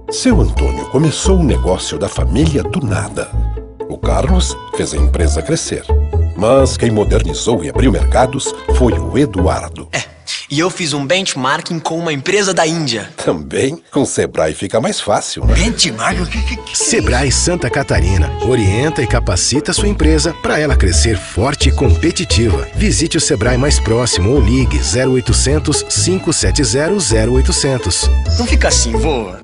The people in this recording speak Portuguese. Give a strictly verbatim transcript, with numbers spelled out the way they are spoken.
Seu Antônio começou o negócio da família do nada. O Carlos fez a empresa crescer. Mas quem modernizou e abriu mercados foi o Eduardo. É, e eu fiz um benchmarking com uma empresa da Índia. Também, com o Sebrae fica mais fácil, né? Benchmarking? O que, que, que Sebrae Santa Catarina orienta e capacita sua empresa para ela crescer forte e competitiva. Visite o Sebrae mais próximo ou ligue zero oitocentos, cinco sete zero, zero oitocentos. Não fica assim, vô.